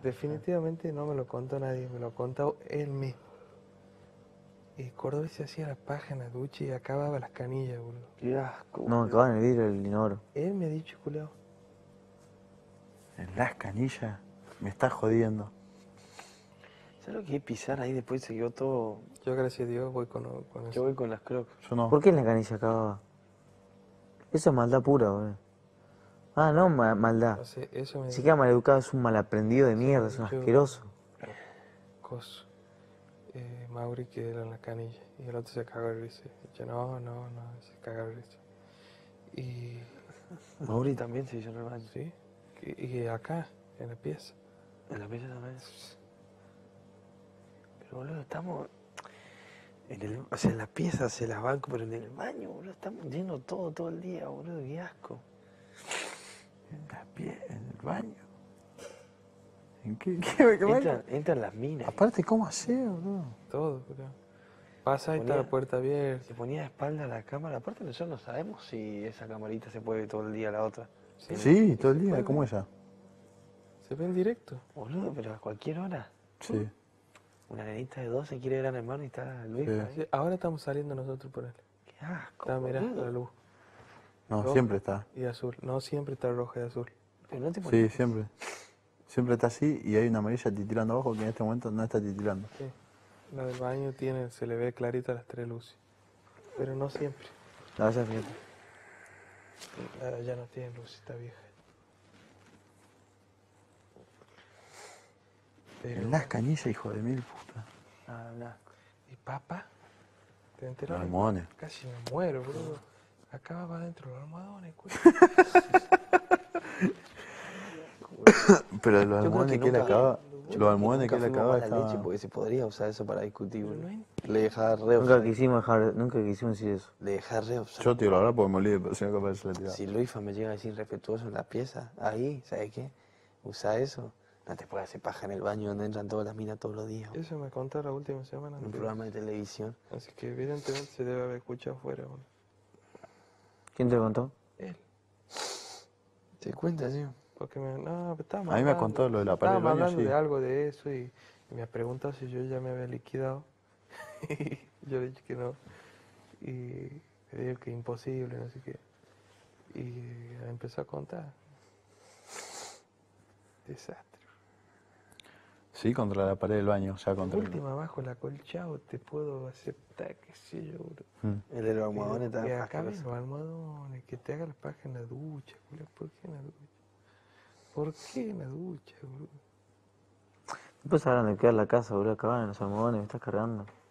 definitivamente no me lo contó nadie, me lo contó él mismo. Y Cordobés se hacía la paja en la ducha y acababa las canillas, boludo. Qué asco. No, acaba en el vidrio del inodoro. Él me ha dicho, culiao. En las canillas. Me estás jodiendo. ¿Sabes lo que es pisar ahí? Después se quedó todo... Yo, gracias a Dios, voy con Yo eso. voy con las crocs. Yo no. ¿Por qué en la canilla acababa? Eso es maldad pura, boludo. Ah, no, maldad. No sé, eso me Si queda maleducado es un malaprendido de mierda, es un yo- asqueroso. coso. Mauri que era en la canilla y el otro se cagó de risa. Yo, no, se cagó de risa. Y Mauri también se hizo en el baño. sí, y acá, en la pieza. En la pieza también. Pero boludo, estamos... O sea, en la pieza se las banco, pero en el baño, boludo, estamos yendo todo el día, boludo, qué asco. En el baño. ¿En qué baño? Entran las minas. Aparte, ¿cómo hacer, boludo? Todo, culiao. Pasa y está la puerta abierta. Se ponía de espalda a la cámara. Aparte nosotros no sabemos si esa camarita se puede ver todo el día a la otra. Sí, todo el día, ¿cómo es esa? Se ve en directo. Boludo, pero a cualquier hora. Sí. Una nenita de 12 quiere ver a Gran Hermano y está Luis ahí. Sí, ahora estamos saliendo nosotros por él. Qué asco, Está, mirá, boludo. la luz. No, Roja siempre está. y azul. No, siempre está roja y azul. Pero no te Sí, pones... siempre. Siempre está así y hay una amarilla titilando abajo que en este momento no está titilando. Sí. La del baño se le ve clarita las tres luces. Pero no siempre. La vas a fíjate. Ya no tiene luz, está vieja. Pero, En las canillas, hijo de mil puta. Ah, no. ¿y papá? ¿Te Los enteraron? almohadones. Casi me muero, boludo. Acababa adentro los almohadones, culo. Pero los Yo creo almohadones que él nunca- acaba. yo Los creo que almohadones que nunca él fuimos acaba mala leche estaban. porque se podría usar eso para discutir, Pero boludo. no Le dejaba re Nunca offside. nunca quisimos decir eso. Le dejaba re offside. Yo te digo la verdad porque me olvidé, pero si no capaz se la tiraba. Si Luisfa me llega a decir respetuoso en la pieza, ahí, ¿sabes qué? Usa eso. No te puedes hacer paja en el baño donde entran todas las minas todos los días. Eso me contó la última semana. En un programa de televisión. Así que evidentemente se debe haber escuchado afuera, boludo. ¿Quién te contó? Él. ¿Te cuenta, sí? Porque no, estábamos A mí me hablando- contó lo de la pared del estábamos baño, hablando sí. de algo de eso y me ha preguntado si yo ya me había liquidado. Y yo le dije que no. Y me dijo que imposible, no sé qué. Y empezó a contar. Desastre. Sí, contra la pared del baño, o sea, La contra el... última abajo el acolchado te puedo aceptar, qué sé yo, bro. Mm. El de los almohadones Que está acaben asqueroso. los almohadones, que te haga la paja en la ducha, boludo. ¿Por qué en la ducha? ¿Por qué en la ducha, boludo? Después hablan de quedar la casa, boludo. Acaban en los almohadones, me estás cargando.